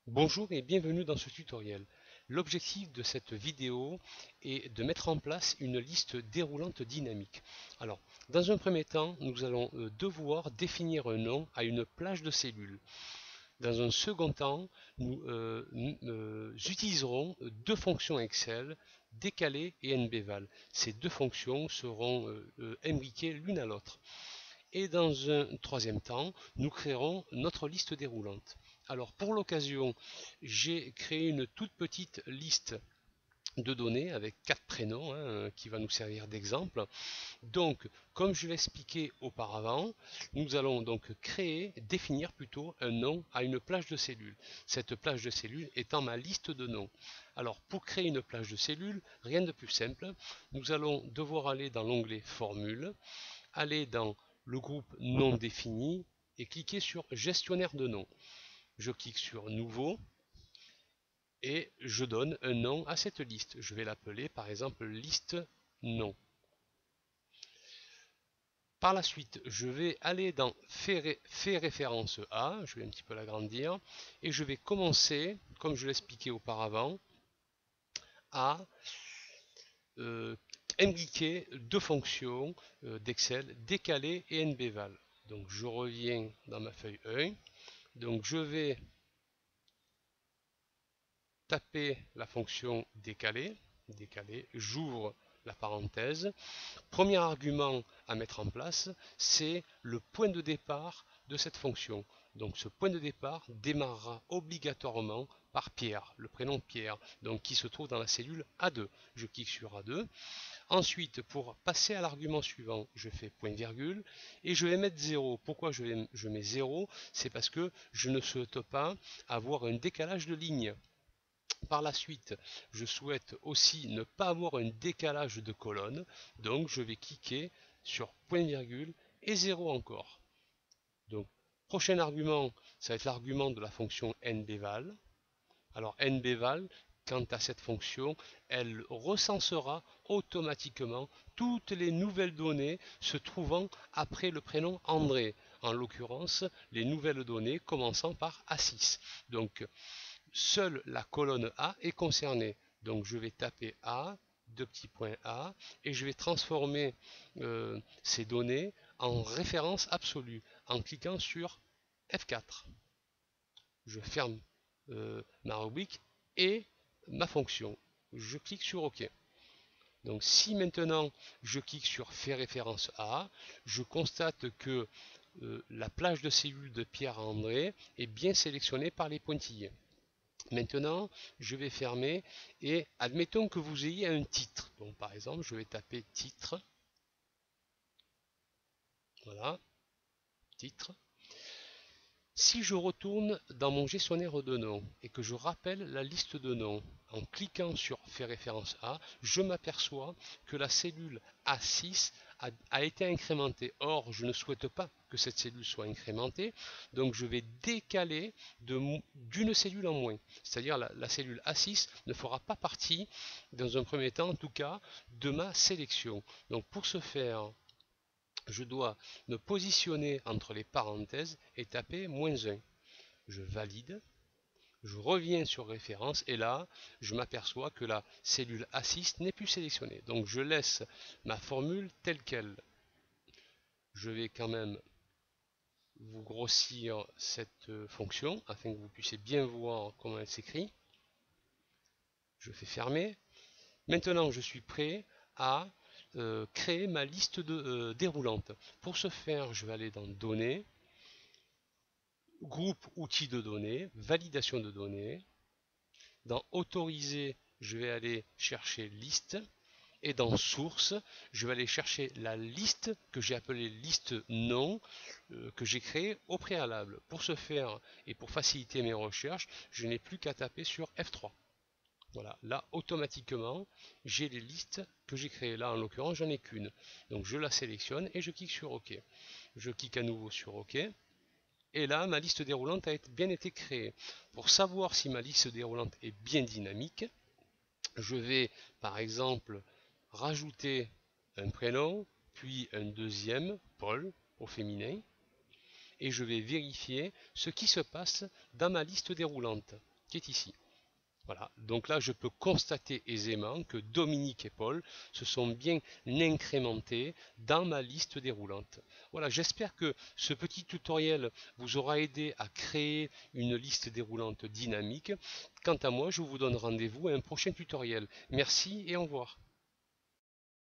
Bonjour et bienvenue dans ce tutoriel. L'objectif de cette vidéo est de mettre en place une liste déroulante dynamique. Alors, dans un premier temps, nous allons devoir définir un nom à une plage de cellules. Dans un second temps, nous utiliserons deux fonctions Excel, décalé et nbval. Ces deux fonctions seront imbriquées l'une à l'autre. Et dans un troisième temps, nous créerons notre liste déroulante. Alors pour l'occasion, j'ai créé une toute petite liste de données avec 4 prénoms qui va nous servir d'exemple. Donc, comme je l'expliquais auparavant, nous allons donc définir plutôt un nom à une plage de cellules. Cette plage de cellules étant ma liste de noms. Alors, pour créer une plage de cellules, rien de plus simple. Nous allons devoir aller dans l'onglet Formule, aller dans le groupe non défini et cliquer sur gestionnaire de noms. Je clique sur nouveau et je donne un nom à cette liste. Je vais l'appeler par exemple liste nom. Par la suite, je vais aller dans fait référence à, je vais un petit peu l'agrandir, et je vais commencer, comme je l'expliquais auparavant, à euh, indiquer deux fonctions d'Excel, décalé et nbval. Donc je reviens dans ma feuille 1. Donc je vais taper la fonction décalé, j'ouvre la parenthèse. Premier argument à mettre en place, c'est le point de départ de cette fonction. Donc ce point de départ démarrera obligatoirement par Pierre, le prénom Pierre, donc qui se trouve dans la cellule A2. Je clique sur A2. Ensuite, pour passer à l'argument suivant, je fais point virgule et je vais mettre 0. Pourquoi je mets 0? C'est parce que je ne souhaite pas avoir un décalage de ligne. Par la suite, je souhaite aussi ne pas avoir un décalage de colonne, donc je vais cliquer sur point virgule et 0 encore. Donc, prochain argument, ça va être l'argument de la fonction nbval. Alors nbval, quant à cette fonction, elle recensera automatiquement toutes les nouvelles données se trouvant après le prénom André. En l'occurrence, les nouvelles données commençant par A6. Donc, seule la colonne A est concernée. Donc je vais taper A, deux petits points A, et je vais transformer ces données en référence absolue en cliquant sur F4. Je ferme ma rubrique et ma fonction. Je clique sur OK. Donc si maintenant je clique sur Faire référence à, je constate que la plage de cellules de Pierre André est bien sélectionnée par les pointillés. Maintenant, je vais fermer et admettons que vous ayez un titre. Donc, par exemple, je vais taper titre. Voilà, titre. Si je retourne dans mon gestionnaire de noms et que je rappelle la liste de noms en cliquant sur Faire référence à, je m'aperçois que la cellule A6 a été incrémentée. Or, je ne souhaite pas que cette cellule soit incrémentée, donc je vais décaler d'une cellule en moins. C'est-à-dire la cellule A6 ne fera pas partie, dans un premier temps en tout cas, de ma sélection. Donc pour ce faire, je dois me positionner entre les parenthèses et taper -1. Je valide, je reviens sur référence et là, je m'aperçois que la cellule A6 n'est plus sélectionnée. Donc je laisse ma formule telle qu'elle. Je vais quand même vous grossir cette fonction afin que vous puissiez bien voir comment elle s'écrit. Je fais fermer. Maintenant, je suis prêt à créer ma liste déroulante. Pour ce faire, je vais aller dans Données, Groupe outils de données, Validation de données. Dans Autoriser, je vais aller chercher Liste. Et dans Source, je vais aller chercher la liste que j'ai appelée liste nom que j'ai créée au préalable. Pour ce faire et pour faciliter mes recherches, je n'ai plus qu'à taper sur F3. Voilà, là automatiquement j'ai les listes que j'ai créées. Là en l'occurrence j'en ai qu'une. Donc je la sélectionne et je clique sur OK. Je clique à nouveau sur OK. Et là ma liste déroulante a bien été créée. Pour savoir si ma liste déroulante est bien dynamique, je vais par exemple rajouter un prénom, puis un deuxième, Paul, au féminin, et je vais vérifier ce qui se passe dans ma liste déroulante. qui est ici. Voilà, donc là je peux constater aisément que Dominique et Paul se sont bien incrémentés dans ma liste déroulante. Voilà, j'espère que ce petit tutoriel vous aura aidé à créer une liste déroulante dynamique. Quant à moi, je vous donne rendez-vous à un prochain tutoriel. Merci et au revoir.